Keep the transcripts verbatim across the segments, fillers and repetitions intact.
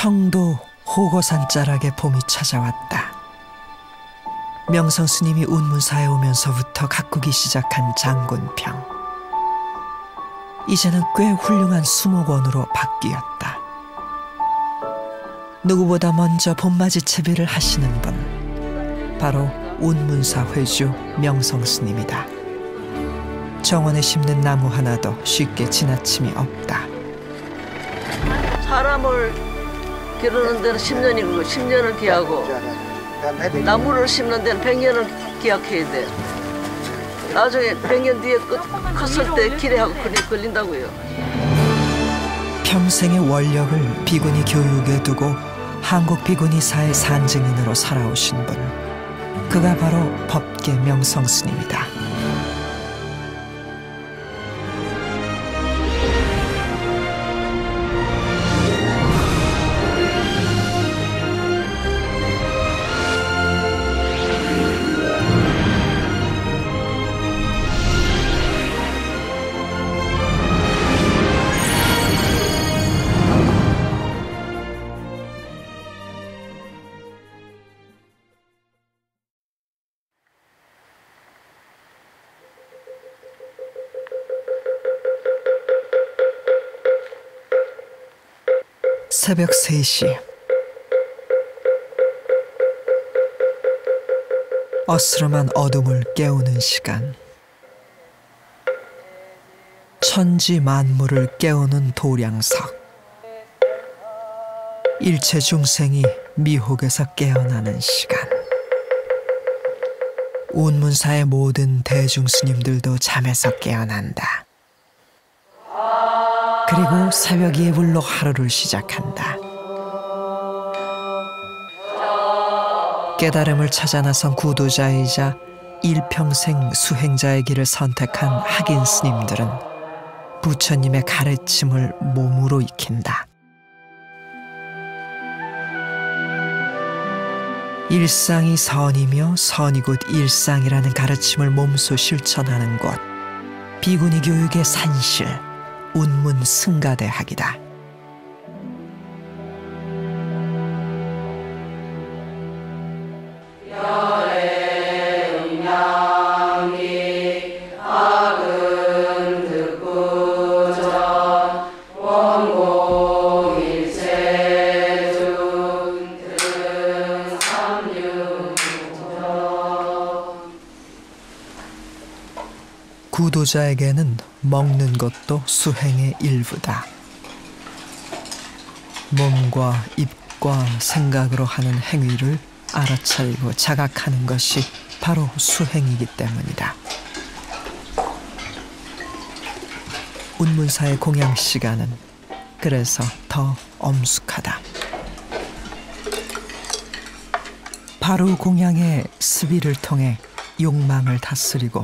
청도 호거산 자락에 봄이 찾아왔다. 명성 스님이 운문사에 오면서부터 가꾸기 시작한 장군평. 이제는 꽤 훌륭한 수목원으로 바뀌었다. 누구보다 먼저 봄맞이 채비를 하시는 분, 바로 운문사 회주 명성 스님이다. 정원에 심는 나무 하나도 쉽게 지나침이 없다. 사람을 기르는 데는 십 년이고 십 년을 기하고 나무를 심는 데는 백 년을 기약해야 돼. 나중에 백 년 뒤에 끝, 컸을 때 기대하고 걸린다고요. 평생의 원력을 비구니 교육에 두고 한국 비구니사의 산증인으로 살아오신 분, 그가 바로 법계 명성 스님이다. 새벽 세 시. 어스름한 어둠을 깨우는 시간. 천지 만물을 깨우는 도량석. 일체 중생이 미혹에서 깨어나는 시간. 운문사의 모든 대중스님들도 잠에서 깨어난다. 그리고 새벽 예불로 하루를 시작한다. 깨달음을 찾아 나선 구도자이자 일평생 수행자의 길을 선택한 학인 스님들은 부처님의 가르침을 몸으로 익힌다. 일상이 선이며 선이 곧 일상이라는 가르침을 몸소 실천하는 곳, 비구니 교육의 산실, 운문 승가대학이다. 구도자에게는 먹는 것도 수행의 일부다. 몸과 입과 생각으로 하는 행위를 알아차리고 자각하는 것이 바로 수행이기 때문이다. 운문사의 공양 시간은 그래서 더 엄숙하다. 바로 공양의 스비를 통해 욕망을 다스리고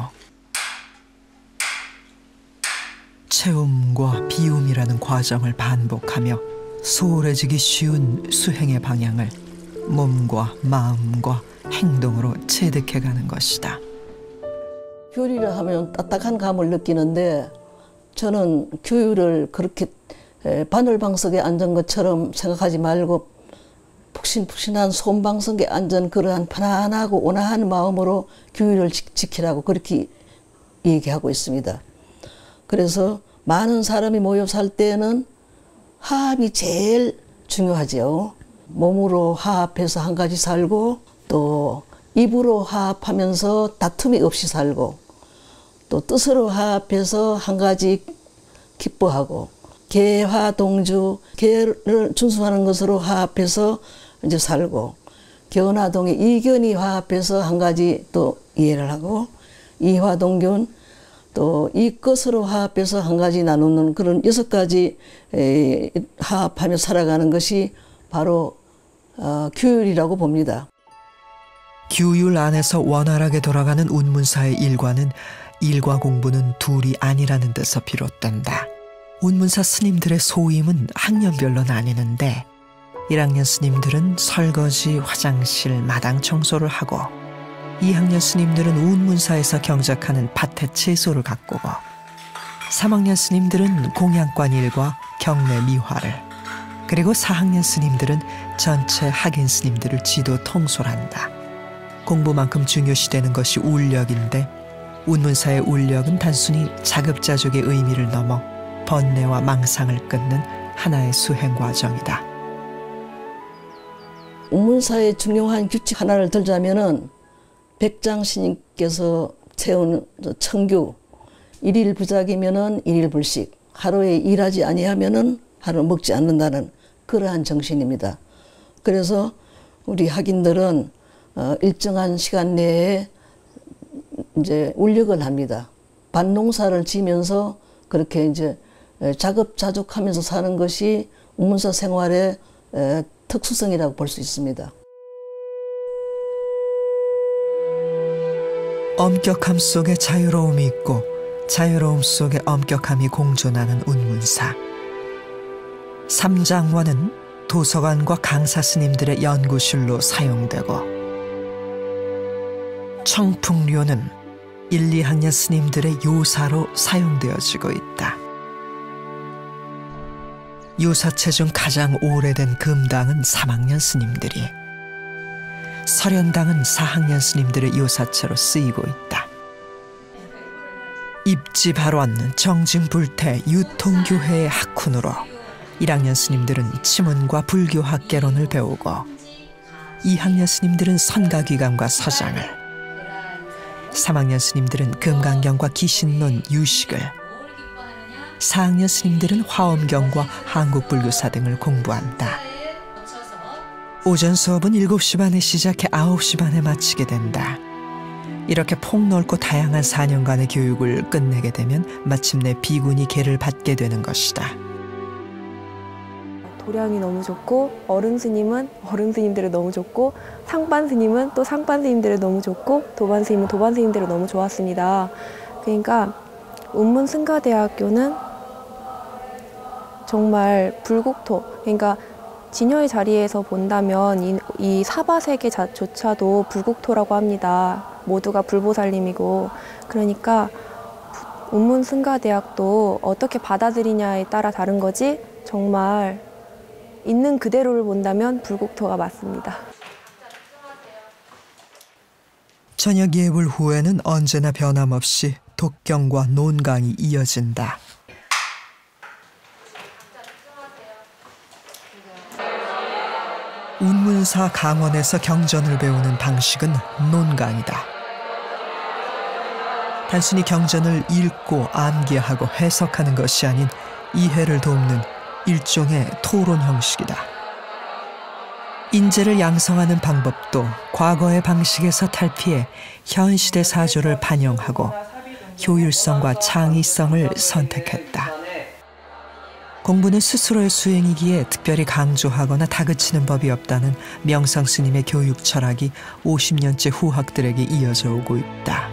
채움과 비움이라는 과정을 반복하며 소홀해지기 쉬운 수행의 방향을 몸과 마음과 행동으로 체득해가는 것이다. 교리를 하면 따뜻한 감을 느끼는데 저는 교유를 그렇게 바늘방석에 앉은 것처럼 생각하지 말고 푹신푹신한 솜방석에 앉은 그러한 편안하고 온화한 마음으로 교유를 지키라고 그렇게 얘기하고 있습니다. 그래서 많은 사람이 모여 살 때는 화합이 제일 중요하죠. 몸으로 화합해서 한 가지 살고 또 입으로 화합하면서 다툼이 없이 살고 또 뜻으로 화합해서 한 가지 기뻐하고 계화동주, 계를 준수하는 것으로 화합해서 이제 살고 견화동의 이견이 화합해서 한 가지 또 이해를 하고 이화동균 또 이것으로 화합해서 한 가지 나누는 그런 여섯 가지 에, 화합하며 살아가는 것이 바로 어, 규율이라고 봅니다. 규율 안에서 원활하게 돌아가는 운문사의 일과는 일과 공부는 둘이 아니라는 데서 비롯된다. 운문사 스님들의 소임은 학년별로 나뉘는데 일 학년 스님들은 설거지, 화장실, 마당 청소를 하고 이 학년 스님들은 운문사에서 경작하는 밭의 채소를 가꾸고 삼 학년 스님들은 공양관 일과 경내 미화를, 그리고 사 학년 스님들은 전체 학인 스님들을 지도 통솔한다. 공부만큼 중요시되는 것이 울력인데 운문사의 울력은 단순히 자급자족의 의미를 넘어 번뇌와 망상을 끊는 하나의 수행 과정이다. 운문사의 중요한 규칙 하나를 들자면은 백장 스님께서 세운 청규, 일일 부작이면은 일일 불식, 하루에 일하지 아니하면은 하루 먹지 않는다는 그러한 정신입니다. 그래서 우리 학인들은 어, 일정한 시간 내에 이제 울력을 합니다. 밭농사를 지면서 그렇게 이제 자급자족하면서 사는 것이 운문사 생활의 에, 특수성이라고 볼 수 있습니다. 엄격함 속에 자유로움이 있고 자유로움 속에 엄격함이 공존하는 운문사. 삼장원은 도서관과 강사 스님들의 연구실로 사용되고 청풍료는 일, 이 학년 스님들의 요사로 사용되어지고 있다. 요사체 중 가장 오래된 금당은 삼 학년 스님들이, 설현당은 사 학년 스님들의 요사체로 쓰이고 있다. 입지발원, 정진불태, 유통교회의 학훈으로 일 학년 스님들은 치문과 불교학개론을 배우고 이 학년 스님들은 선가귀감과 서장을, 삼 학년 스님들은 금강경과 기신론, 유식을, 사 학년 스님들은 화엄경과 한국불교사 등을 공부한다. 오전 수업은 일곱 시 반에 시작해 아홉 시 반에 마치게 된다. 이렇게 폭넓고 다양한 사 년간의 교육을 끝내게 되면 마침내 비구니 계를 받게 되는 것이다. 도량이 너무 좋고 어른 스님은 어른 스님들을 너무 좋고 상반 스님은 또 상반 스님들을 너무 좋고 도반 스님은 도반 스님들을 너무 좋았습니다. 그러니까 운문승가대학교는 정말 불국토, 그러니까 진여의 자리에서 본다면 이, 이 사바세계조차도 불국토라고 합니다. 모두가 불보살님이고, 그러니까 운문승가대학도 어떻게 받아들이냐에 따라 다른 거지 정말 있는 그대로를 본다면 불국토가 맞습니다. 저녁 예불 후에는 언제나 변함없이 독경과 논강이 이어진다. 운문사 강원에서 경전을 배우는 방식은 논강이다. 단순히 경전을 읽고 암기하고 해석하는 것이 아닌 이해를 돕는 일종의 토론 형식이다. 인재를 양성하는 방법도 과거의 방식에서 탈피해 현 시대 사조를 반영하고 효율성과 창의성을 선택했다. 공부는 스스로의 수행이기에 특별히 강조하거나 다그치는 법이 없다는 명성 스님의 교육 철학이 오십 년째 후학들에게 이어져 오고 있다.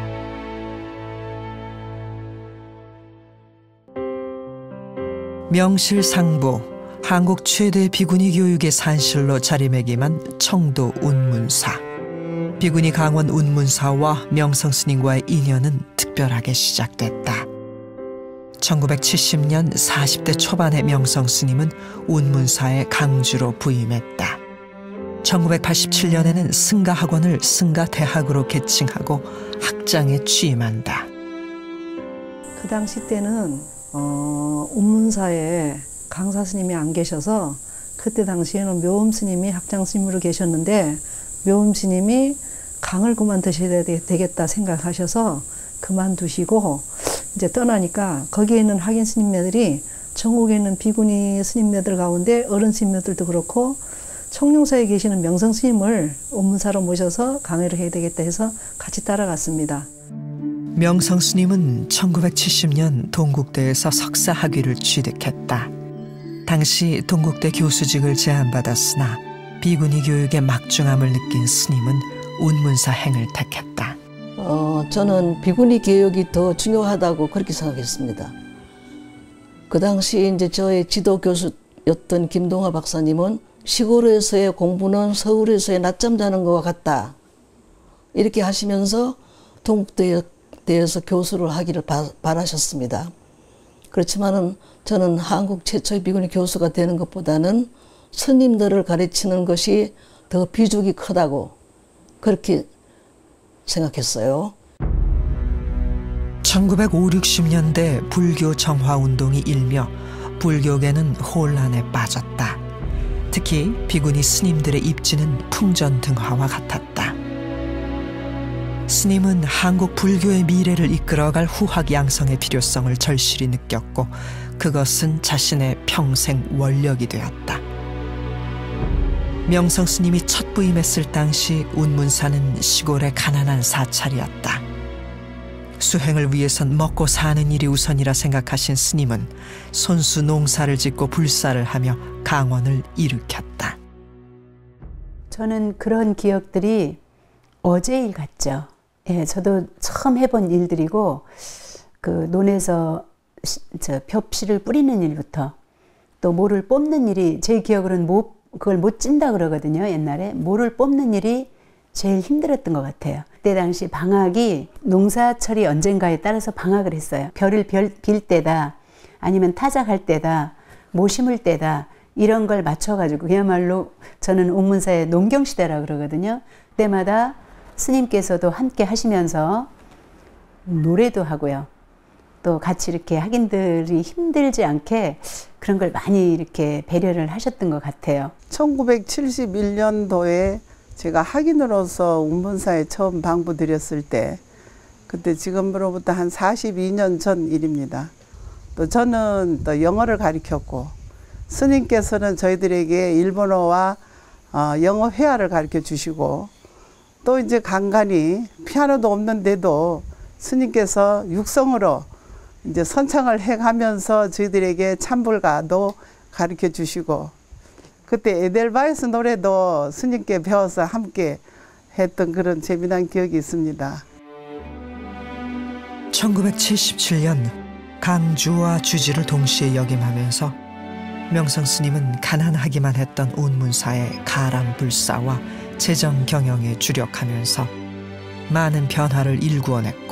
명실상부, 한국 최대 비구니 교육의 산실로 자리매김한 청도 운문사. 비구니 강원 운문사와 명성 스님과의 인연은 특별하게 시작됐다. 천구백칠십 년 사십 대 초반의 명성 스님은 운문사에 강주로 부임했다. 천구백팔십칠 년에는 승가학원을 승가대학으로 개칭하고 학장에 취임한다. 그 당시 때는 어, 운문사에 강사 스님이 안 계셔서 그때 당시에는 묘음 스님이 학장 스님으로 계셨는데 묘음 스님이 강을 그만두셔야 되겠다 생각하셔서 그만두시고 이제 떠나니까 거기에 있는 학인 스님네들이 전국에 있는 비구니 스님네들 가운데 어른 스님네들도 그렇고 청룡사에 계시는 명성 스님을 운문사로 모셔서 강의를 해야 되겠다 해서 같이 따라갔습니다. 명성 스님은 천구백칠십 년 동국대에서 석사 학위를 취득했다. 당시 동국대 교수직을 제안받았으나 비구니 교육의 막중함을 느낀 스님은 운문사 행을 택했다. 어, 저는 비구니 교육이 더 중요하다고 그렇게 생각했습니다. 그 당시 이제 저의 지도 교수였던 김동화 박사님은 시골에서의 공부는 서울에서의 낮잠 자는 것과 같다. 이렇게 하시면서 동국대에서 교수를 하기를 바, 바라셨습니다. 그렇지만은 저는 한국 최초의 비구니 교수가 되는 것보다는 스님들을 가르치는 것이 더 비중이 크다고 그렇게 생각했어요. 천구백오십, 육십 년대 불교 정화운동이 일며 불교계는 혼란에 빠졌다. 특히 비구니 스님들의 입지는 풍전등화와 같았다. 스님은 한국 불교의 미래를 이끌어갈 후학 양성의 필요성을 절실히 느꼈고 그것은 자신의 평생 원력이 되었다. 명성 스님이 첫 부임했을 당시 운문사는 시골의 가난한 사찰이었다. 수행을 위해선 먹고 사는 일이 우선이라 생각하신 스님은 손수 농사를 짓고 불사를 하며 강원을 일으켰다. 저는 그런 기억들이 어제 일 같죠. 예, 저도 처음 해본 일들이고 그 논에서 시, 저 벽실을 뿌리는 일부터 또 모를 뽑는 일이 제 기억으로는 못, 그걸 못 찐다 그러거든요. 옛날에 모를 뽑는 일이 제일 힘들었던 것 같아요. 그때 당시 방학이 농사철이 언젠가에 따라서 방학을 했어요. 별을 별, 빌 때다 아니면 타작할 때다 모 심을 때다 이런 걸 맞춰가지고 그야말로 저는 운문사의 농경시대라 그러거든요. 그때마다 스님께서도 함께 하시면서 노래도 하고요. 또 같이 이렇게 학인들이 힘들지 않게 그런 걸 많이 이렇게 배려를 하셨던 것 같아요. 천구백칠십일 년도에 제가 학인으로서 운문사에 처음 방부드렸을 때 그때 지금으로부터 한 사십이 년 전 일입니다. 또 저는 또 영어를 가르쳤고 스님께서는 저희들에게 일본어와 어, 영어 회화를 가르쳐 주시고 또 이제 간간히 피아노도 없는데도 스님께서 육성으로 이제 선창을 해가면서 저희들에게 찬불가도 가르쳐 주시고 그때 에델바이스 노래도 스님께 배워서 함께 했던 그런 재미난 기억이 있습니다. 천구백칠십칠 년 강주와 주지를 동시에 역임하면서 명성 스님은 가난하기만 했던 운문사의 가람불사와 재정 경영에 주력하면서 많은 변화를 일구어냈고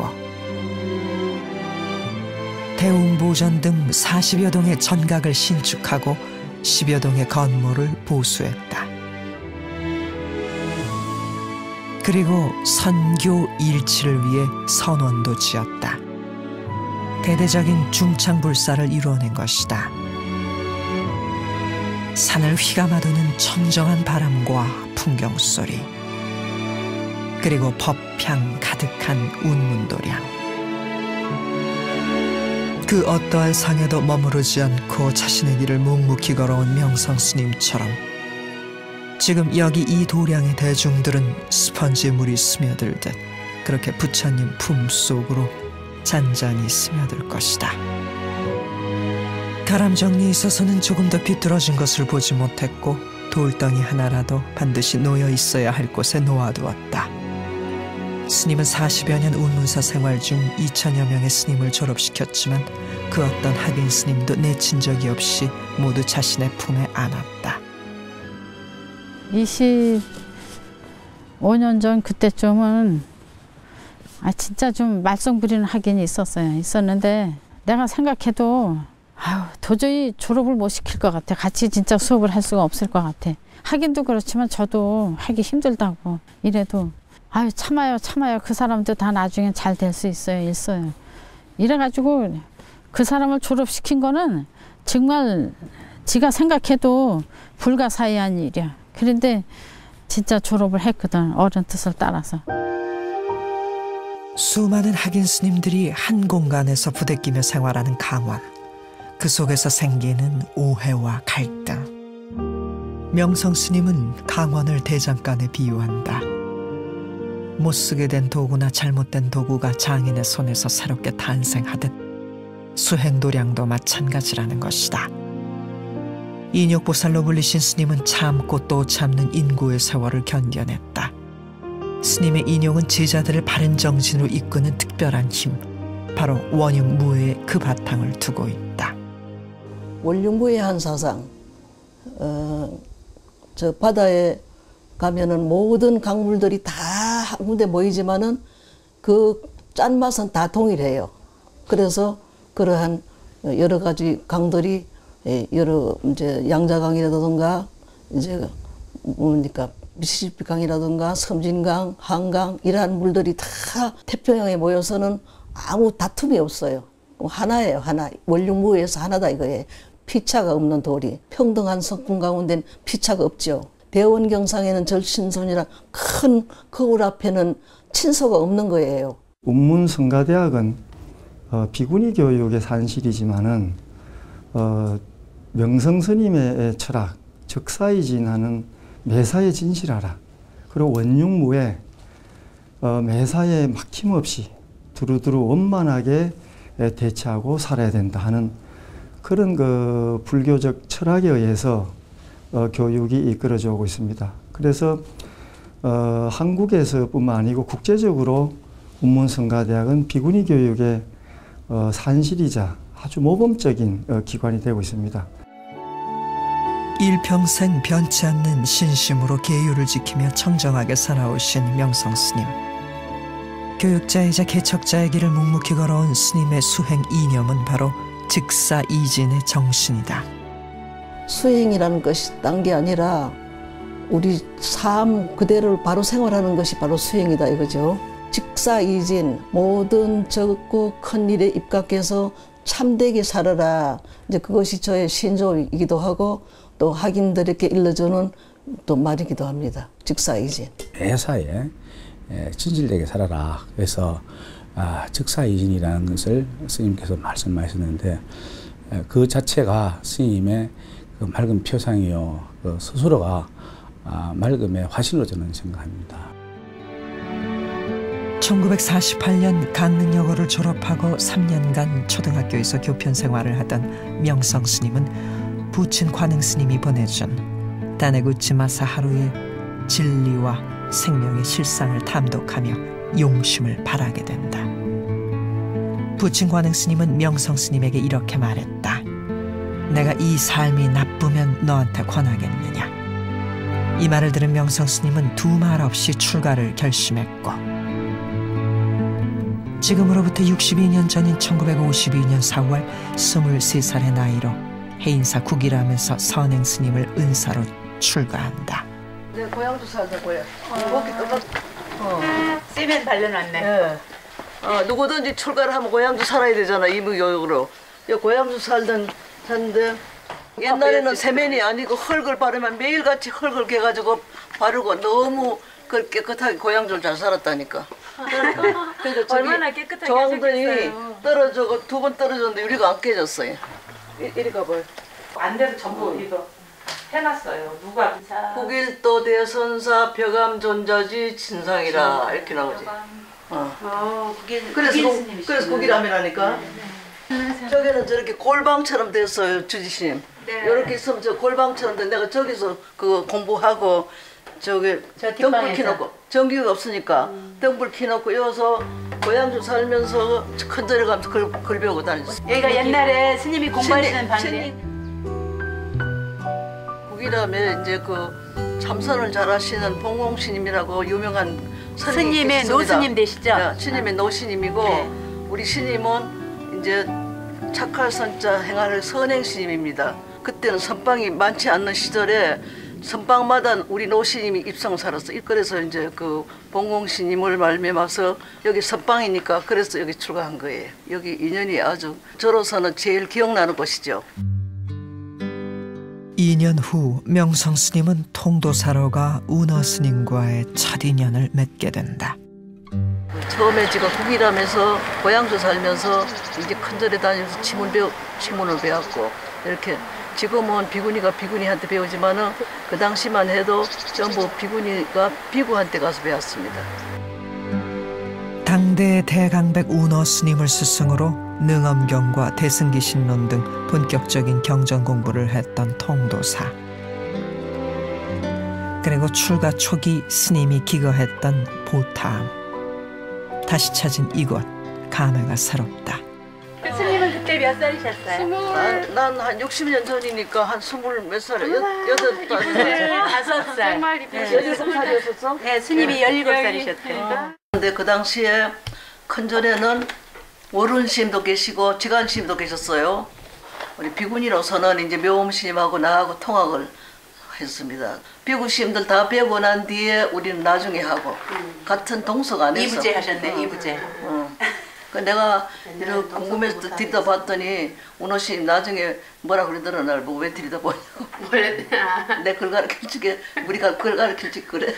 대웅보전 등 사십여 동의 전각을 신축하고 십여 동의 건물을 보수했다. 그리고 선교 일치를 위해 선원도 지었다. 대대적인 중창불사를 이루어낸 것이다. 산을 휘감아도는 청정한 바람과 풍경소리 그리고 법향 가득한 운문도량 그 어떠한 상에도 머무르지 않고 자신의 길을 묵묵히 걸어온 명성 스님처럼 지금 여기 이 도량의 대중들은 스펀지에 물이 스며들듯 그렇게 부처님 품속으로 잔잔히 스며들 것이다. 가람 정리에 있어서는 조금 더 비뚤어진 것을 보지 못했고 돌덩이 하나라도 반드시 놓여 있어야 할 곳에 놓아두었다. 스님은 사십여 년 운문사 생활 중 이천여 명의 스님을 졸업시켰지만 그 어떤 학인 스님도 내친 적이 없이 모두 자신의 품에 안았다. 이십오 년 전 그때쯤은 아 진짜 좀 말썽 부리는 학인이 있었어요. 있었는데 내가 생각해도 아유, 도저히 졸업을 못 시킬 것 같아. 같이 진짜 수업을 할 수가 없을 것 같아. 하긴도 그렇지만 저도 하기 힘들다고 이래도 아유 참아요 참아요. 그 사람도 다 나중에 잘 될 수 있어요. 있어요. 이래가지고 그 사람을 졸업시킨 거는 정말 지가 생각해도 불가사의한 일이야. 그런데 진짜 졸업을 했거든. 어른 뜻을 따라서. 수많은 학인 스님들이 한 공간에서 부대끼며 생활하는 강원. 그 속에서 생기는 오해와 갈등. 명성 스님은 강원을 대장간에 비유한다. 못쓰게 된 도구나 잘못된 도구가 장인의 손에서 새롭게 탄생하듯 수행도량도 마찬가지라는 것이다. 인욕보살로 불리신 스님은 참고 또 참는 인고의 세월을 견뎌냈다. 스님의 인용은 제자들을 바른 정신으로 이끄는 특별한 힘, 바로 원흉무해의 그 바탕을 두고 있다. 원흉무해한 사상, 어, 저 바다에 가면은 모든 강물들이 다 한 군데 모이지만은 그 짠맛은 다 동일해요. 그래서 그러한 여러 가지 강들이 여러 이제 양자강이라든가 이제 뭡니까 미시시피 강이라든가 섬진강, 한강 이러한 물들이 다 태평양에 모여서는 아무 다툼이 없어요. 하나예요, 하나. 원룸무에서 하나다 이거예요. 피차가 없는 돌이. 평등한 성품 가운데는 피차가 없죠. 대원경상에는 절친손이라 큰 거울 앞에는 친소가 없는 거예요. 운문성가대학은 어, 비구니 교육의 산실이지만은 어, 명성스님의 철학, 적사이진하는 매사에 진실하라. 그리고 원육무에 어, 매사에 막힘없이 두루두루 원만하게 대처하고 살아야 된다 하는 그런 그 불교적 철학에 의해서 어, 교육이 이끌어져 오고 있습니다. 그래서 어, 한국에서뿐만 아니고 국제적으로 운문성가대학은 비구니 교육의 어, 산실이자 아주 모범적인 어, 기관이 되고 있습니다. 일평생 변치 않는 신심으로 계율을 지키며 청정하게 살아오신 명성스님. 교육자이자 개척자의 길을 묵묵히 걸어온 스님의 수행 이념은 바로 즉사이진의 정신이다. 수행이라는 것이 딴 게 아니라 우리 삶 그대로를 바로 생활하는 것이 바로 수행이다 이거죠. 즉사이진, 모든 적고 큰 일에 입각해서 참되게 살아라. 이제 그것이 저의 신조이기도 하고 또 학인들에게 일러주는 또 말이기도 합니다. 즉사이진. 매사에 진실되게 살아라. 그래서 아, 즉사이진이라는 것을 스님께서 말씀하셨는데 그 자체가 스님의 그 맑은 표상이요, 그 스스로가 아, 맑음의 화신으로 저는 생각합니다. 천구백사십팔 년 강릉여고를 졸업하고 삼 년간 초등학교에서 교편 생활을 하던 명성 스님은 부친 관흥 스님이 보내준 다네구치마사 하루의 진리와 생명의 실상을 탐독하며 용심을 바라게 된다. 부친 관흥 스님은 명성 스님에게 이렇게 말했다. 내가 이 삶이 나쁘면 너한테 권하겠느냐. 이 말을 들은 명성 스님은 두 말 없이 출가를 결심했고 지금으로부터 육십이 년 전인 천구백오십이 년 사월 스물세 살의 나이로 해인사 국일함에서 선행 스님을 은사로 출가한다. 내 고향도 살다 고향. 먹기 똑같. 어. 세면 발려놨네. 네. 어, 누구든지 출가를 하면 고향도 살아야 되잖아 이무교육으로. 고향도 살던 산데 옛날에는 세면이 아니고 흙을 바르면 매일같이 흙을 개가지고 바르고 너무 그 깨끗하게 고향들 잘 살았다니까. 그러니까, 그러니까 얼마나 깨끗하게 저항들이 떨어져고 두 번 떨어졌는데 유리가 안 깨졌어요. 이, 이리 가봐요. 안 돼도 전부 이거 해놨어요. 누가? 국일도 대선사 벼감 존자지 진상이라 이렇게 나오지. 어. 어, 그게 그래서 그래서 국일함이라니까. 네, 네. 저기는 저렇게 골방처럼 됐어요 주지심. 네. 이렇게 있으면 저 골방처럼 돼. 내가 저기서 그 공부하고 저기 등불 켜놓고 전기가 없으니까 음. 등불 켜놓고 여기서 고향주 살면서 큰절에 가면서 글, 글 배우고 다녔어. 여기가 옛날에 스님이 공부하시는 방인데. 국일함에 이제 그 참선을 잘하시는 봉공스님이라고 유명한 스님의 노스님 되시죠? 네, 스님의 아. 노스님이고 네. 우리 스님은 이제 착할선자 행하는 선행스님입니다. 그때는 선방이 많지 않는 시절에 선방마다 우리 노스님이 입성 살았어. 그래서 이제 그 봉공스님을 말미암아서 여기 선방이니까 그래서 여기 출가한 거예요. 여기 인연이 아주 저로서는 제일 기억나는 곳이죠. 이 년 후 명성 스님은 통도사로 가 운어 스님과의 첫 인연을 맺게 된다. 처음에 제가 국일함에서 고향주 살면서 이제 큰절에 다니면서 치문 배우, 치문을 배웠고 이렇게 지금은 비구니가 비구니한테 배우지만은 그 당시만 해도 전부 비구니가 비구한테 가서 배웠습니다. 당대 대강백 운어 스님을 스승으로 능엄경과 대승기신론 등 본격적인 경전 공부를 했던 통도사. 그리고 출가 초기 스님이 기거했던 보탐. 다시 찾은 이곳, 감회가 새롭다. 그 스님은 그때 몇 살이셨어요? 난 한 육십 년 전이니까 한 스물 몇 살이야? 여덟 다섯 살. 열일곱 살이었었어? 네, 스님이 열일곱 살이셨대요. 근데 그 당시에 큰절에는 월운 스님도 계시고 지간 스님도 계셨어요. 우리 비군이로서는 이제 묘음 스님하고 나하고 통학을 했습니다. 비구 스님들 다 배고 난 뒤에 우리는 나중에 하고 음. 같은 동석 안에서 이부제 하셨네. 응. 이부제. 응. 그 내가 이렇게 궁금해서 듣다 봤더니 운호 스님 나중에 뭐라 그러더라. 날 보고 왜 들이다 보냐고. 내 글 가르칠 적에 우리가 글 가르칠 적 그래.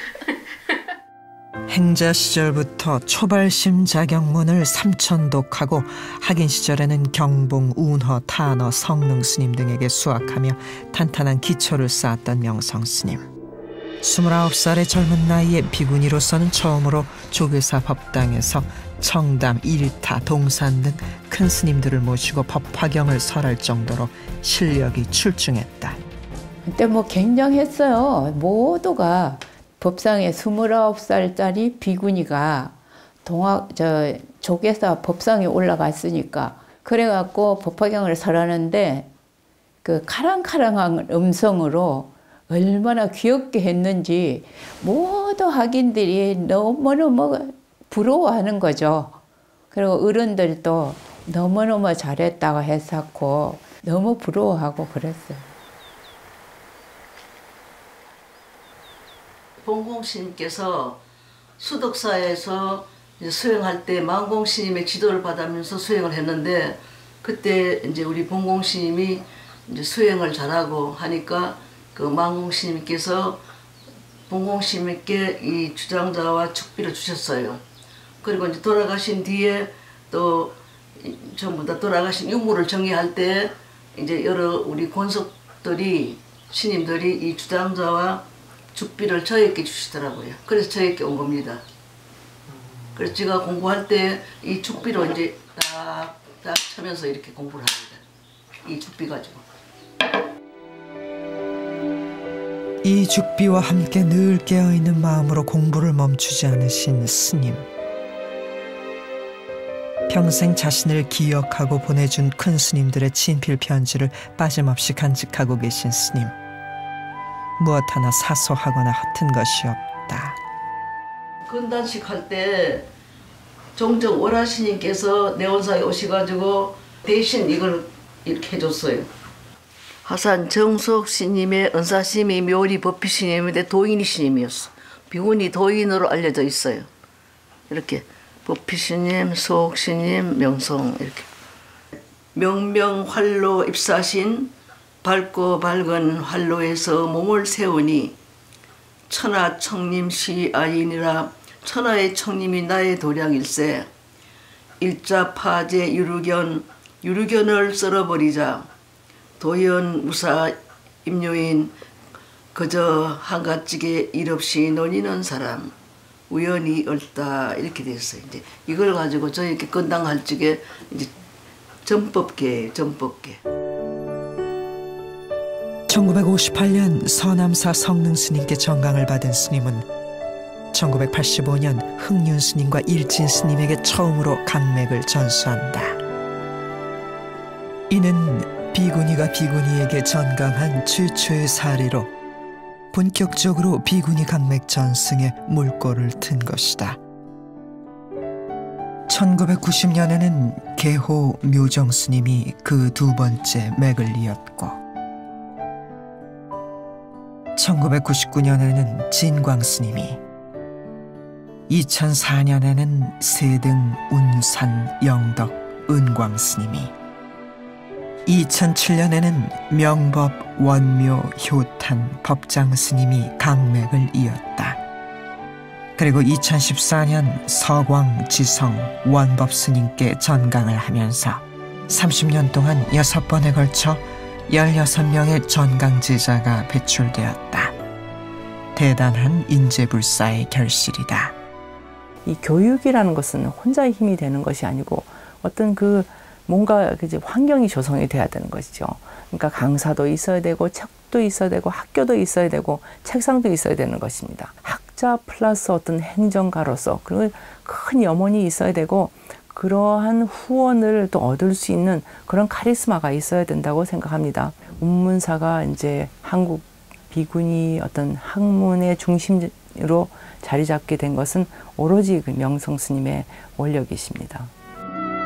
행자 시절부터 초발심 자경문을 삼천독하고 학인 시절에는 경봉, 운허, 탄어, 성능 스님 등에게 수학하며 탄탄한 기초를 쌓았던 명성 스님. 스물아홉 살의 젊은 나이에 비구니로서는 처음으로 조계사 법당에서 청담, 일타, 동산 등 큰 스님들을 모시고 법화경을 설할 정도로 실력이 출중했다. 그때 뭐 굉장했어요. 모두가 법상에 스물아홉 살짜리 비구니가 동학 저 조계사 법상에 올라갔으니까 그래갖고 법화경을 설하는데 그 카랑카랑한 음성으로 얼마나 귀엽게 했는지 모두 학인들이 너무너무 부러워하는 거죠. 그리고 어른들도 너무너무 잘했다고 했었고 너무 부러워하고 그랬어요. 봉공스님께서 수덕사에서 수행할 때 만공스님의 지도를 받으면서 수행을 했는데 그때 이제 우리 봉공스님이 이제 수행을 잘하고 하니까 그 만공스님께서 봉공스님께 이 주장자와 축비를 주셨어요. 그리고 이제 돌아가신 뒤에 또 전부 다 돌아가신 유물을 정리할 때 이제 여러 우리 권속들이 스님들이 이 주장자와 죽비를 저에게 주시더라고요. 그래서 저에게 온 겁니다. 그래서 제가 공부할 때 이 죽비로 이제 딱딱 쳐면서 이렇게 공부를 합니다. 이 죽비 가지고. 이 죽비와 함께 늘 깨어있는 마음으로 공부를 멈추지 않으신 스님. 평생 자신을 기억하고 보내준 큰 스님들의 친필 편지를 빠짐없이 간직하고 계신 스님. 무엇 하나 사소하거나 허튼 것이 없다. 근단식 할 때 종종 오라스님께서 내원사에 오셔가지고 대신 이걸 이렇게 해줬어요. 하산 정석 스님의 은사스님이 묘리 법비 스님인데 도인이 스님이었어. 비구니 도인으로 알려져 있어요. 이렇게 법비 스님, 소옥 스님, 명성 이렇게. 명명활로 입사신 밝고 밝은 활로에서 몸을 세우니 천하청림시 아인이라 천하의 청림이 나의 도량일세. 일자파제 유르견 유르견을 썰어버리자. 도연무사 임요인 그저 한가지게 일 없이 논이는 사람 우연히 얽다 이렇게 됐어요. 이제 이걸 가지고 저 이렇게 건당할 적에 이제 전법계예요. 전법계. 천구백오십팔 년 서남사 성능 스님께 정강을 받은 스님은 천구백팔십오 년 흥륜 스님과 일진 스님에게 처음으로 강맥을 전수한다. 이는 비구니가 비구니에게 전강한 최초의 사례로 본격적으로 비구니 강맥 전승에 물꼬를 튼 것이다. 천구백구십 년에는 계호 묘정 스님이 그 두 번째 맥을 이었고 천구백구십구 년에는 진광 스님이, 이천사 년에는 세등, 운산, 영덕, 은광 스님이, 이천칠 년에는 명법, 원묘, 효탄, 법장 스님이 강맥을 이었다. 그리고 이천십사 년 서광, 지성, 원법 스님께 전강을 하면서 삼십 년 동안 여섯 번에 걸쳐 열여섯 명의 전강 제자가 배출되었다. 대단한 인재불사의 결실이다. 이 교육이라는 것은 혼자의 힘이 되는 것이 아니고 어떤 그 뭔가 이제 환경이 조성이 돼야 되는 것이죠. 그러니까 강사도 있어야 되고 책도 있어야 되고 학교도 있어야 되고 책상도 있어야 되는 것입니다. 학자 플러스 어떤 행정가로서 그리고 큰 염원이 있어야 되고 그러한 후원을 또 얻을 수 있는 그런 카리스마가 있어야 된다고 생각합니다. 운문사가 이제 한국 비구니 어떤 학문의 중심으로 자리 잡게 된 것은 오로지 그 명성 스님의 원력이십니다.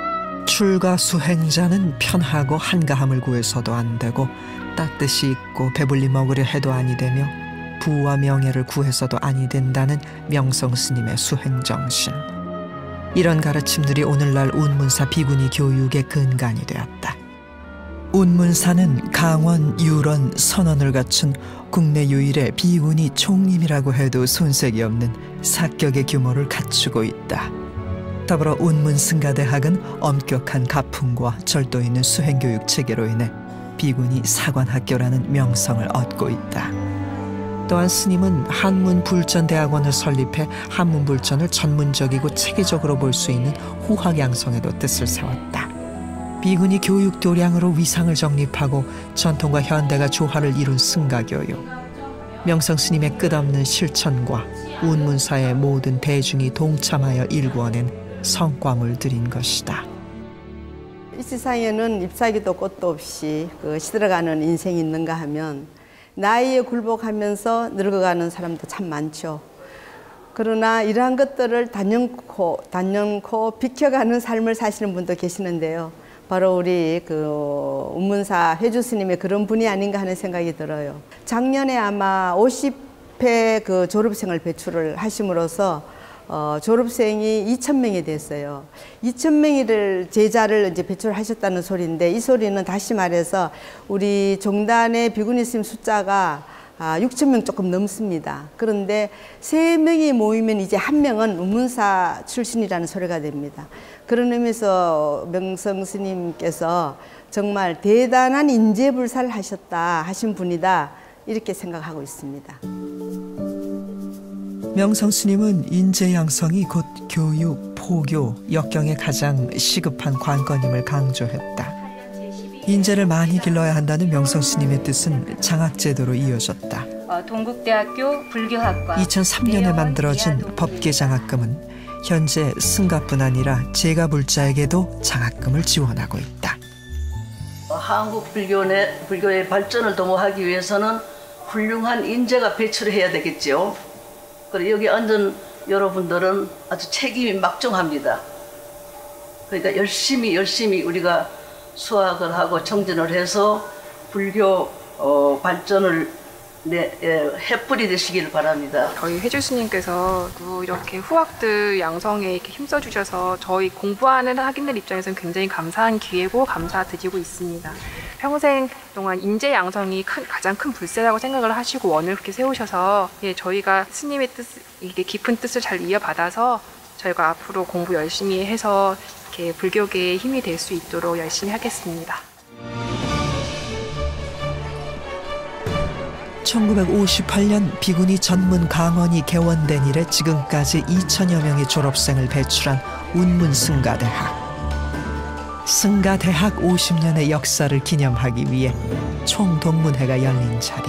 출가 수행자는 편하고 한가함을 구해서도 안 되고 따뜻이 있고 배불리 먹으려 해도 아니 되며 부와 명예를 구해서도 아니 된다는 명성 스님의 수행정신. 이런 가르침들이 오늘날 운문사 비구니 교육의 근간이 되었다. 운문사는 강원, 유런, 선원을 갖춘 국내 유일의 비구니 총림이라고 해도 손색이 없는 사격의 규모를 갖추고 있다. 더불어 운문승가대학은 엄격한 가풍과 절도 있는 수행교육 체계로 인해 비구니 사관학교라는 명성을 얻고 있다. 또한 스님은 한문불전대학원을 설립해 한문불전을 전문적이고 체계적으로 볼 수 있는 후학양성에도 뜻을 세웠다. 비구니 교육 도량으로 위상을 정립하고 전통과 현대가 조화를 이룬 승가교육. 명성 스님의 끝없는 실천과 운문사의 모든 대중이 동참하여 일궈낸 성과물 들인 것이다. 이 세상에는 잎사귀도 꽃도 없이 그 시들어가는 인생이 있는가 하면 나이에 굴복하면서 늙어가는 사람도 참 많죠. 그러나 이러한 것들을 단연코 단연코 비켜가는 삶을 사시는 분도 계시는데요. 바로 우리 그 운문사 회주 스님의 그런 분이 아닌가 하는 생각이 들어요. 작년에 아마 오십 회 그 졸업생을 배출을 하심으로써 어, 졸업생이 이천 명이 됐어요. 이천 명을 제자를 이제 배출하셨다는 소리인데, 이 소리는 다시 말해서 우리 종단의 비구니 스님 숫자가 아, 육천 명 조금 넘습니다. 그런데 세 명이 모이면 이제 한 명은 운문사 출신이라는 소리가 됩니다. 그런 의미에서 명성 스님께서 정말 대단한 인재불사를 하셨다 하신 분이다, 이렇게 생각하고 있습니다. 명성 스님은 인재 양성이 곧 교육, 포교, 역경에 가장 시급한 관건임을 강조했다. 인재를 많이 길러야 한다는 명성 스님의 뜻은 장학제도로 이어졌다. 어, 동국대학교 불교학과 이천삼 년에 만들어진 법계장학금은 현재 승가뿐 아니라 제가불자에게도 장학금을 지원하고 있다. 한국 불교의, 불교의 발전을 도모하기 위해서는 훌륭한 인재가 배출해야 되겠죠. 그리고 여기 앉은 여러분들은 아주 책임이 막중합니다. 그러니까 열심히 열심히 우리가 수학을 하고 정진을 해서 불교 어, 발전을 네, 예, 햇불이 되시길 바랍니다. 저희 회주 스님께서 이렇게 후학들 양성에 이렇게 힘써주셔서 저희 공부하는 학인들 입장에서는 굉장히 감사한 기회고 감사드리고 있습니다. 평생 동안 인재 양성이 큰, 가장 큰 불세라고 생각을 하시고 원을 그렇게 세우셔서 예, 저희가 스님의 뜻, 이게 깊은 뜻을 잘 이어받아서 저희가 앞으로 공부 열심히 해서 이렇게 불교계의 힘이 될 수 있도록 열심히 하겠습니다. 천구백오십팔 년 비구니 전문 강원이 개원된 이래 지금까지 이천여 명의 졸업생을 배출한 운문승가대학. 승가대학 오십 년의 역사를 기념하기 위해 총동문회가 열린 자리.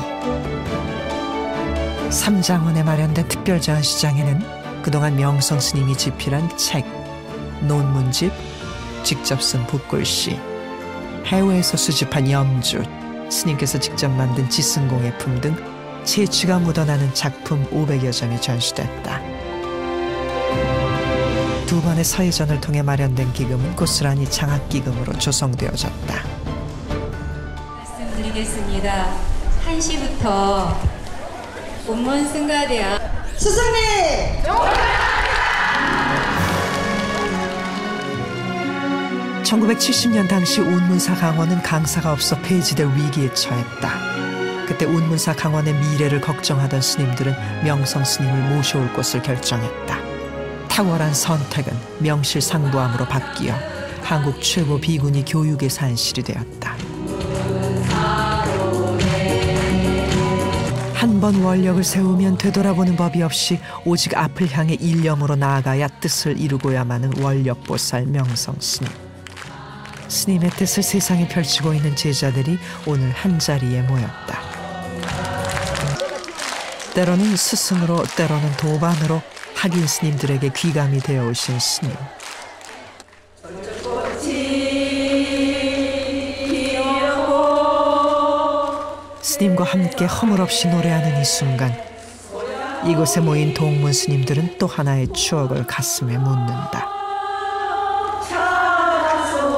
삼장원에 마련된 특별전시장에는 그동안 명성 스님이 집필한 책, 논문집, 직접 쓴 붓글씨, 해외에서 수집한 염주, 스님께서 직접 만든 지승공예품 등 채취가 묻어나는 작품 오백여 점이 전시됐다. 두 번의 사회전을 통해 마련된 기금은 고스란히 장학기금으로 조성되어졌다. 말씀드리겠습니다. 한 시부터 운문승가대학 스승님! 천구백칠십 년 당시 운문사 강원은 강사가 없어 폐지될 위기에 처했다. 그때 운문사 강원의 미래를 걱정하던 스님들은 명성 스님을 모셔올 것을 결정했다. 탁월한 선택은 명실상부함으로 바뀌어 한국 최고 비구니 교육의 산실이 되었다. 한 번 원력을 세우면 되돌아보는 법이 없이 오직 앞을 향해 일념으로 나아가야 뜻을 이루고야마는 원력보살 명성 스님. 스님의 뜻을 세상에 펼치고 있는 제자들이 오늘 한자리에 모였다. 때로는 스승으로, 때로는 도반으로 학인 스님들에게 귀감이 되어 오신 스님. 스님과 함께 허물없이 노래하는 이 순간, 이곳에 모인 동문 스님들은 또 하나의 추억을 가슴에 묻는다.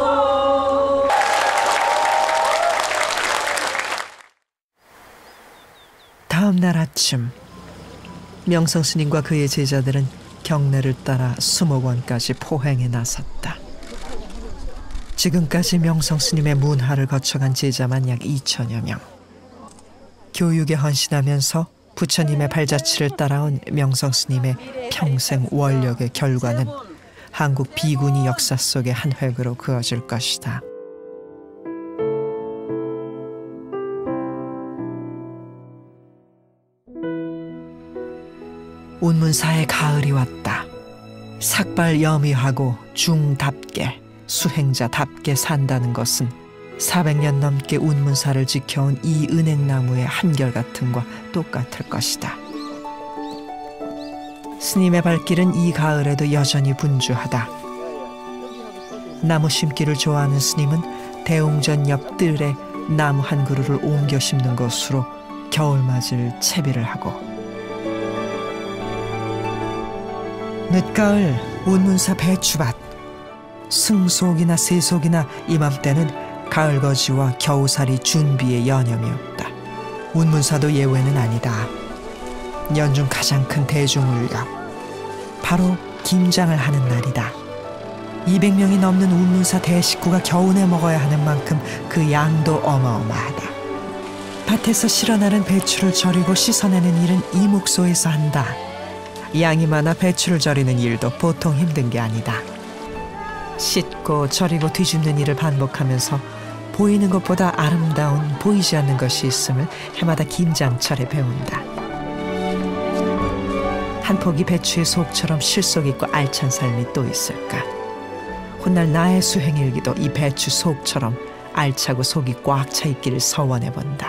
이날 아침 명성 스님과 그의 제자들은 경내를 따라 수목원까지 포행에 나섰다. 지금까지 명성 스님의 문화를 거쳐간 제자만 약 이천여 명. 교육에 헌신하면서 부처님의 발자취를 따라온 명성 스님의 평생 원력의 결과는 한국 비구니 역사 속의 한 획으로 그어질 것이다. 운문사의 가을이 왔다. 삭발 염이하고 중답게 수행자답게 산다는 것은 사백 년 넘게 운문사를 지켜온 이 은행나무의 한결같음과 똑같을 것이다. 스님의 발길은 이 가을에도 여전히 분주하다. 나무 심기를 좋아하는 스님은 대웅전 옆 뜰에 나무 한 그루를 옮겨 심는 것으로 겨울맞이를 채비를 하고, 늦가을 운문사 배추밭, 승속이나 세속이나 이맘때는 가을거지와 겨우살이 준비의 여념이 없다. 운문사도 예외는 아니다. 연중 가장 큰 대중울력, 바로 김장을 하는 날이다. 이백 명이 넘는 운문사 대식구가 겨우내 먹어야 하는 만큼 그 양도 어마어마하다. 밭에서 실어나른 배추를 절이고 씻어내는 일은 이목소에서 한다. 양이 많아 배추를 절이는 일도 보통 힘든 게 아니다. 씻고 절이고 뒤집는 일을 반복하면서 보이는 것보다 아름다운 보이지 않는 것이 있음을 해마다 김장철에 배운다. 한 포기 배추의 속처럼 실속 있고 알찬 삶이 또 있을까? 훗날 나의 수행일기도 이 배추 속처럼 알차고 속이 꽉 차 있기를 서원해 본다.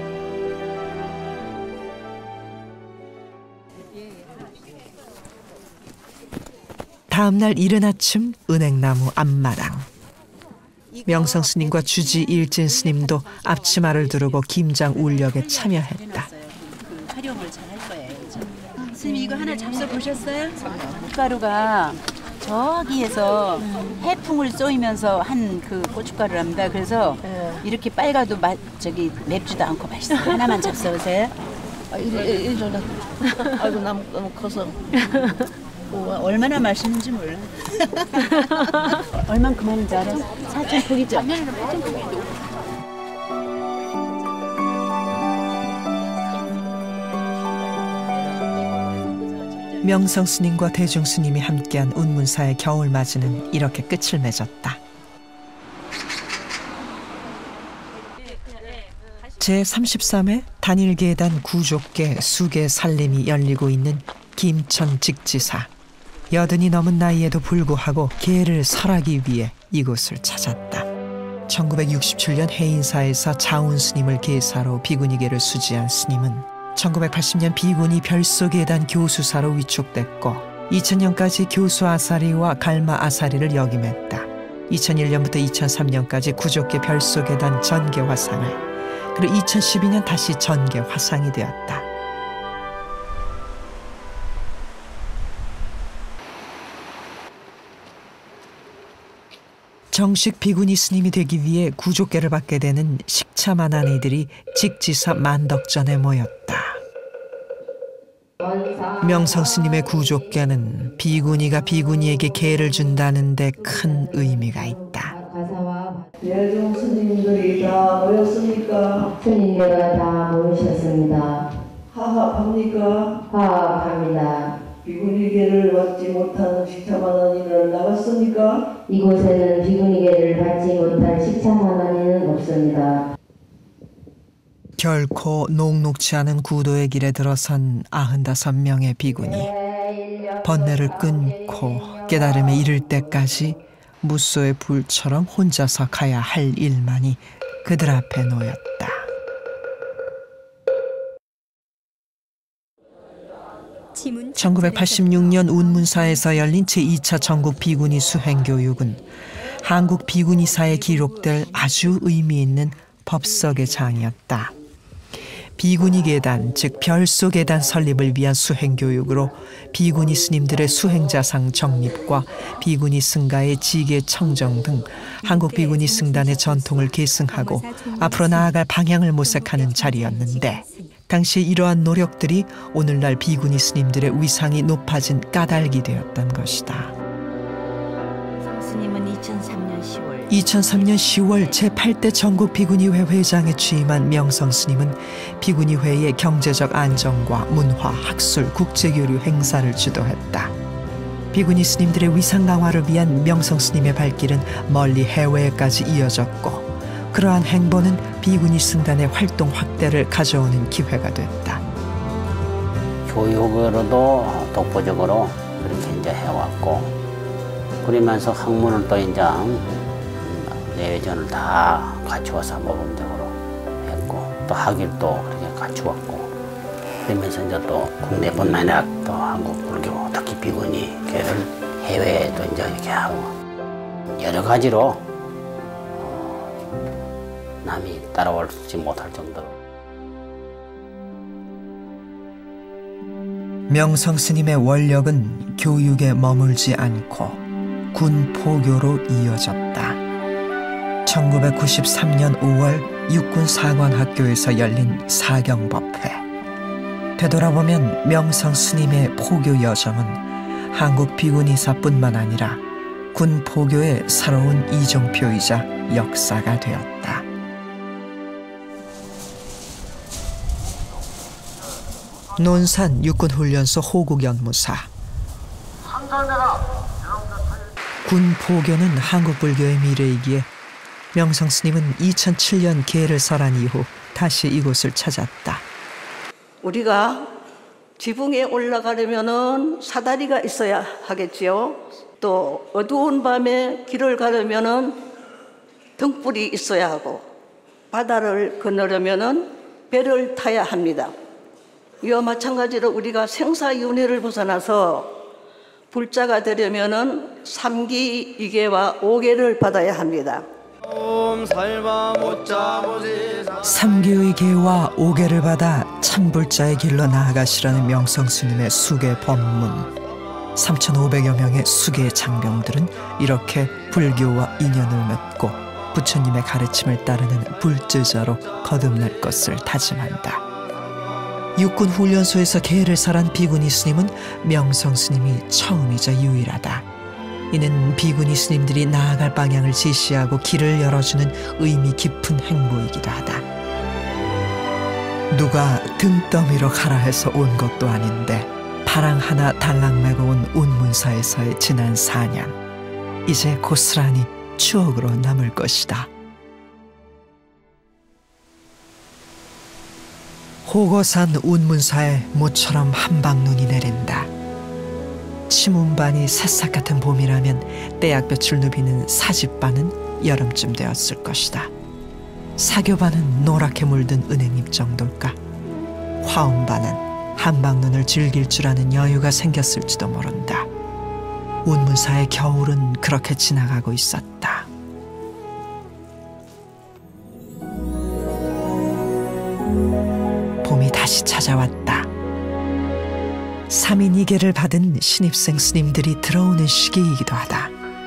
다음 날 이른 아침 은행나무 앞마당. 명성 스님과 주지 일진 스님도 앞치마를 두르고 김장 울력에 참여했다. 활용을 잘 할 거예요. 스님 이거 하나 잡숴 보셨어요? 고춧가루가 저기에서 해풍을 쏘이면서 한 그 고춧가루랍니다. 그래서 이렇게 빨가도 맛 저기 맵지도 않고 맛있어요. 하나만 잡숴 보세요. 아, 이, 이, 저는 아이고 너무 너무 커서. 오, 얼마나 맛있는지 몰라. 얼만큼 하는지 알아? 사천 포기죠? 명성 스님과 대중 스님이 함께한 운문사의 겨울맞이는 이렇게 끝을 맺었다. 제삼십삼 회 단일계단 구족계 수계 살림이 열리고 있는 김천 직지사. 여든이 넘은 나이에도 불구하고 계를 설하기 위해 이곳을 찾았다. 천구백육십칠 년 해인사에서 자운 스님을 계사로 비구니계를 수지한 스님은 천구백팔십 년 비구니 별소계단 교수사로 위촉됐고 이천 년까지 교수 아사리와 갈마 아사리를 역임했다. 이천일 년부터 이천삼 년까지 구족계 별소계단 전계화상을, 그리고 이천십이 년 다시 전계화상이 되었다. 정식 비구니 스님이 되기 위해 구족계를 받게 되는 식차만한 이들이 직지사 만덕전에 모였다. 명성 스님의 구족계는 비구니가 비구니에게 계를 준다는 데 큰 의미가 있다. 대중 스님들이 다 모였습니까? 스님들은 다 모이셨습니다. 하합합니까? 하합합니다. 비구니계를 받지 못한 식차만한 이는 나갔습니까? 이곳에는 비구니계를 받지 못한 식차만한 이는 없습니다. 결코 녹록지 않은 구도의 길에 들어선 아흔다섯 명의 비구니. 번뇌를 끊고 깨달음에 이를 때까지 무소의 불처럼 혼자서 가야 할 일만이 그들 앞에 놓였다. 천구백팔십육 년 운문사에서 열린 제이 차 전국 비구니 수행교육은 한국 비구니사에 기록될 아주 의미 있는 법석의 장이었다. 비구니 계단, 즉 별소 계단 설립을 위한 수행교육으로 비구니 스님들의 수행자상 정립과 비구니 승가의 지계 청정 등 한국 비구니 승단의 전통을 계승하고 앞으로 나아갈 방향을 모색하는 자리였는데, 당시 이러한 노력들이 오늘날 비구니 스님들의 위상이 높아진 까닭이 되었던 것이다. 스님은 이천삼 년 시월 이천삼 년 시월 제팔 대 전국 비구니회 회장에 취임한 명성 스님은 비구니회의 경제적 안정과 문화, 학술, 국제교류 행사를 주도했다. 비구니 스님들의 위상 강화를 위한 명성 스님의 발길은 멀리 해외에까지 이어졌고 그러한 행보는 비구니 승단의 활동 확대를 가져오는 기회가 됐다. 교육으로도 독보적으로 그렇게 이제 해왔고 그러면서 학문을 또 이제 내외전을 다 갖추어서 모범적으로 했고 또 학일도 그렇게 갖추었고 그러면서 이제 또 국내뿐만 아니라 또 한국 불교 특히 비구니 교회를 해외에도 이제 이렇게 하고 여러 가지로 남이 따라올지 못할 정도로. 명성 스님의 원력은 교육에 머물지 않고 군 포교로 이어졌다. 천구백구십삼 년 오월 육군 사관학교에서 열린 사경법회. 되돌아보면 명성 스님의 포교 여정은 한국 비구니사뿐만 아니라 군 포교의 새로운 이정표이자 역사가 되었다. 논산 육군훈련소 호국연무사. 군 포교는 한국 불교의 미래이기에 명성 스님은 이천칠 년 계를 설한 이후 다시 이곳을 찾았다. 우리가 지붕에 올라가려면은 사다리가 있어야 하겠지요. 또 어두운 밤에 길을 가려면은 등불이 있어야 하고 바다를 건너려면은 배를 타야 합니다. 이와 마찬가지로 우리가 생사윤회를 벗어나서 불자가 되려면은 삼기, 이계와 오계를 받아야 합니다. 삼기의 계와 오계를 받아 참불자의 길로 나아가시라는 명성 스님의 수계 법문. 삼천오백여 명의 수계 장병들은 이렇게 불교와 인연을 맺고 부처님의 가르침을 따르는 불제자로 거듭날 것을 다짐한다. 육군 훈련소에서 계를 설한 비구니 스님은 명성 스님이 처음이자 유일하다. 이는 비구니 스님들이 나아갈 방향을 지시하고 길을 열어주는 의미 깊은 행보이기도 하다. 누가 등더미로 가라 해서 온 것도 아닌데 파랑 하나 달랑 메고 온 운문사에서의 지난 사 년. 이제 고스란히 추억으로 남을 것이다. 호거산 운문사에 모처럼 한방눈이 내린다. 치문반이 새싹 같은 봄이라면 떼약볕을 누비는 사집반은 여름쯤 되었을 것이다. 사교반은 노랗게 물든 은행잎 정도일까? 화음반은 한방눈을 즐길 줄 아는 여유가 생겼을지도 모른다. 운문사의 겨울은 그렇게 지나가고 있었다. 봄이 다시 찾아왔다. 삼인이계를 받은 신입생 스님들이 들어오는 시기이기도 하다.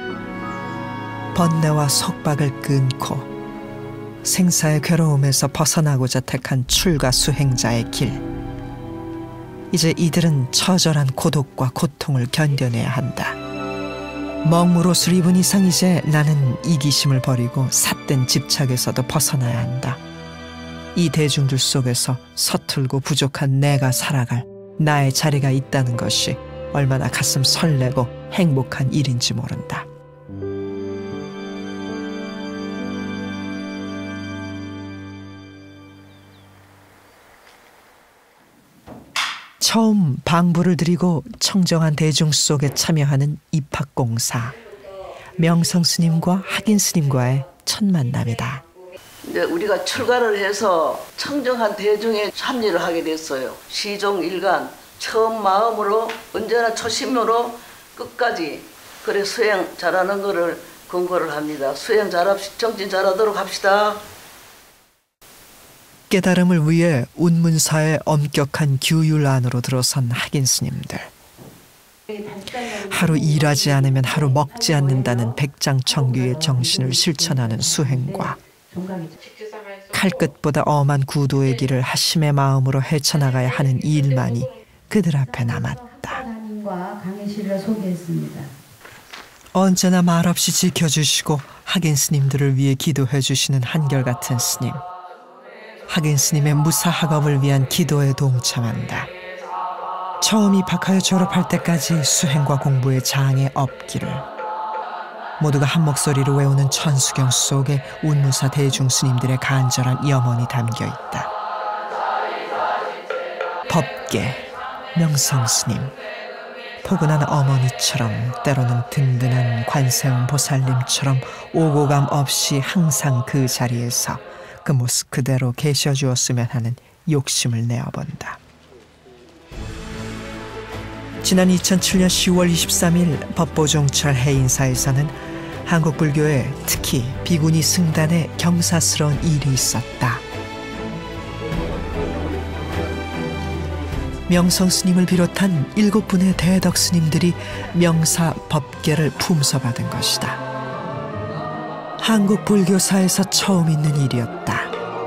번뇌와 속박을 끊고 생사의 괴로움에서 벗어나고자 택한 출가 수행자의 길. 이제 이들은 처절한 고독과 고통을 견뎌내야 한다. 먹물옷을 입은 이상 이제 나는 이기심을 버리고 삿된 집착에서도 벗어나야 한다. 이 대중들 속에서 서툴고 부족한 내가 살아갈 나의 자리가 있다는 것이 얼마나 가슴 설레고 행복한 일인지 모른다. 처음 방부를 드리고 청정한 대중 속에 참여하는 입학공사. 명성 스님과 학인 스님과의 첫 만남이다. 이제 우리가 출가를 해서 청정한 대중에 참여를 하게 됐어요. 시종 일관 처음 마음으로 언제나 초심으로 끝까지 그래 수행 잘하는 거를 권고를 합니다. 수행 잘합시다. 정진 잘하도록 합시다. 깨달음을 위해 운문사의 엄격한 규율 안으로 들어선 학인 스님들. 하루 일하지 않으면 하루 먹지 않는다는 백장청규의 정신을 실천하는 수행과 칼끝보다 엄한 구도의 길을 하심의 마음으로 헤쳐나가야 하는 일만이 그들 앞에 남았다. 강의실을 소개했습니다. 언제나 말없이 지켜주시고 학인 스님들을 위해 기도해 주시는 한결같은 스님. 학인 스님의 무사 학업을 위한 기도에 동참한다. 처음 입학하여 졸업할 때까지 수행과 공부에 장애 없기를. 모두가 한 목소리로 외우는 천수경 속에 운무사 대중 스님들의 간절한 염원이 담겨 있다. 법계, 명성 스님, 포근한 어머니처럼 때로는 든든한 관세음 보살님처럼 오고감 없이 항상 그 자리에서 그 모습 그대로 계셔 주었으면 하는 욕심을 내어본다. 지난 이천칠 년 시월 이십삼일 법보종철 해인사에서는 한국 불교에 특히 비구니 승단에 경사스러운 일이 있었다. 명성 스님을 비롯한 일곱 분의 대덕 스님들이 명사 법계를 품서받은 것이다. 한국 불교사에서 처음 있는 일이었다.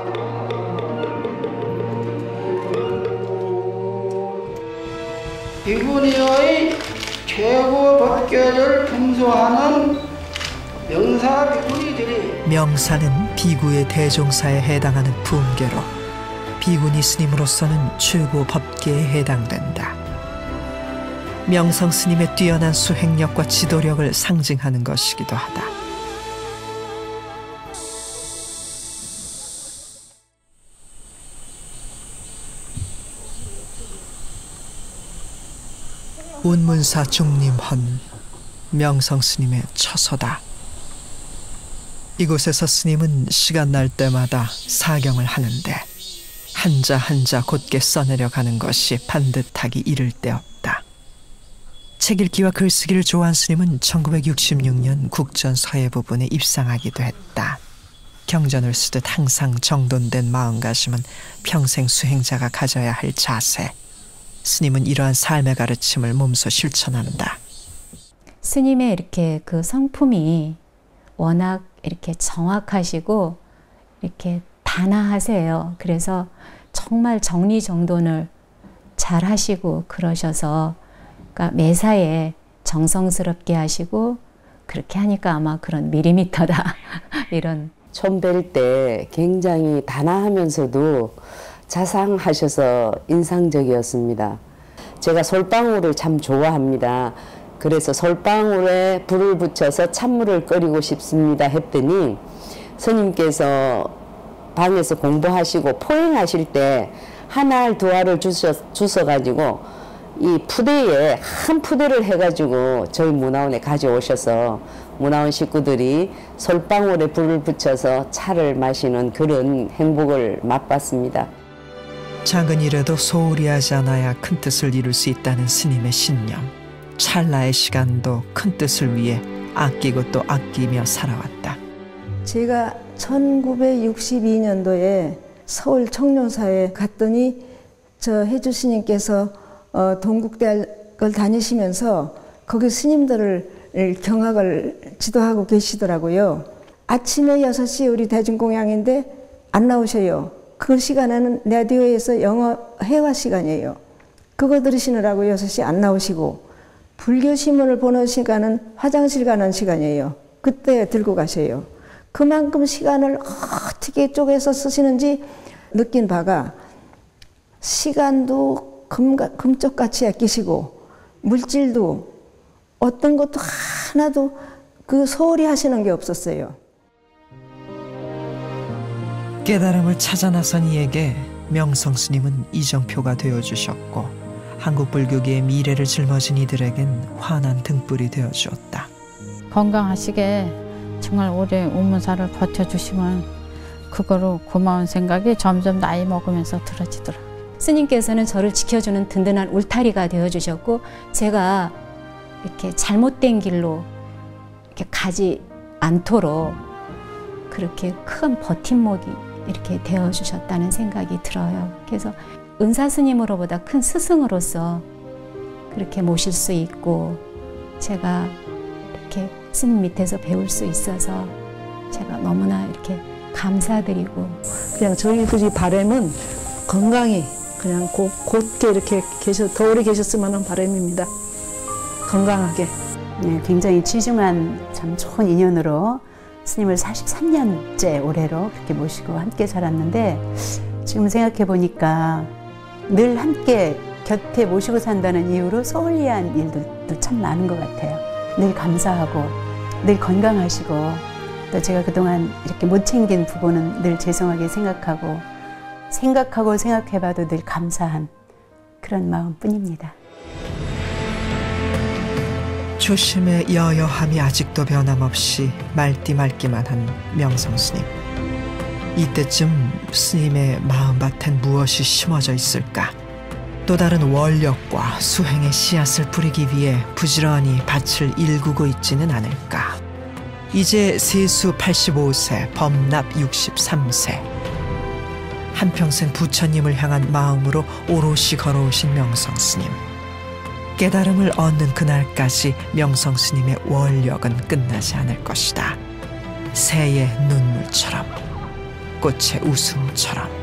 비구니의 최고 법계를 품소하는 명사 비구니들이 명사는 비구의 대종사에 해당하는 품계로 비구니 스님으로서는 최고 법계에 해당된다. 명성 스님의 뛰어난 수행력과 지도력을 상징하는 것이기도 하다. 운문사 중림헌, 명성 스님의 처소다. 이곳에서 스님은 시간 날 때마다 사경을 하는데 한자 한자 곧게 써내려 가는 것이 반듯하기 이를 데 없다. 책 읽기와 글쓰기를 좋아한 스님은 천구백육십육 년 국전 서예 부분에 입상하기도 했다. 경전을 쓰듯 항상 정돈된 마음가짐은 평생 수행자가 가져야 할 자세. 스님은 이러한 삶의 가르침을 몸소 실천한다. 스님의 이렇게 그 성품이 워낙 이렇게 정확하시고 이렇게 단아하세요. 그래서 정말 정리정돈을 잘 하시고 그러셔서 그러니까 매사에 정성스럽게 하시고 그렇게 하니까 아마 그런 밀리미터다 이런. 처음 뵐 때 굉장히 단아하면서도 자상하셔서 인상적이었습니다. 제가 솔방울을 참 좋아합니다. 그래서 솔방울에 불을 붙여서 찬물을 끓이고 싶습니다 했더니 스님께서 방에서 공부하시고 포행하실 때 한 알 두 알을 주셔, 주셔가지고 이 푸대에 한 푸대를 해가지고 저희 문화원에 가져오셔서 문화원 식구들이 솔방울에 불을 붙여서 차를 마시는 그런 행복을 맛봤습니다. 작은 일에도 소홀히 하지 않아야 큰 뜻을 이룰 수 있다는 스님의 신념. 찰나의 시간도 큰 뜻을 위해 아끼고 또 아끼며 살아왔다. 제가 천구백육십이 년도에 서울 청룡사에 갔더니 저 해주 스님께서 어, 동국대학을 다니시면서 거기 스님들을 경학을 지도하고 계시더라고요. 아침에 여섯 시 우리 대중공양인데 안 나오셔요. 그 시간에는 라디오에서 영어 회화 시간이에요. 그거 들으시느라고 여섯 시 안 나오시고 불교신문을 보는 시간은 화장실 가는 시간이에요. 그때 들고 가셔요. 그만큼 시간을 어떻게 쪼개서 쓰시는지 느낀 바가 시간도 금, 금쪽같이 아끼시고 물질도 어떤 것도 하나도 그 소홀히 하시는 게 없었어요. 깨달음을 찾아 나선 이에게 명성 스님은 이정표가 되어주셨고 한국 불교계의 미래를 짊어진 이들에겐 환한 등불이 되어주었다. 건강하시게 정말 오래 운문사를 버텨주시면 그거로 고마운 생각이 점점 나이 먹으면서 들어지더라. 스님께서는 저를 지켜주는 든든한 울타리가 되어주셨고 제가 이렇게 잘못된 길로 이렇게 가지 않도록 그렇게 큰 버팀목이 이렇게 되어주셨다는 생각이 들어요. 그래서 은사 스님으로보다 큰 스승으로서 그렇게 모실 수 있고 제가 이렇게 스님 밑에서 배울 수 있어서 제가 너무나 이렇게 감사드리고 그냥 저희들이 바람은 건강히 그냥 곧, 곧게 이렇게 계셔, 더 오래 계셨으면 하는 바람입니다. 건강하게. 네, 굉장히 귀중한 참 좋은 인연으로 스님을 사십삼 년째 올해로 그렇게 모시고 함께 살았는데 지금 생각해 보니까 늘 함께 곁에 모시고 산다는 이유로 소홀리한 일도 참 많은 것 같아요. 늘 감사하고 늘 건강하시고 또 제가 그동안 이렇게 못 챙긴 부분은 늘 죄송하게 생각하고 생각하고 생각해봐도 늘 감사한 그런 마음뿐입니다. 초심의 여여함이 아직도 변함없이 말띠 맑기만 한 명성스님. 이때쯤 스님의 마음밭엔 무엇이 심어져 있을까? 또 다른 원력과 수행의 씨앗을 뿌리기 위해 부지런히 밭을 일구고 있지는 않을까? 이제 세수 팔십오 세, 범납 육십삼 세. 한평생 부처님을 향한 마음으로 오롯이 걸어오신 명성스님. 깨달음을 얻는 그날까지 명성스님의 원력은 끝나지 않을 것이다. 새의 눈물처럼, 꽃의 웃음처럼.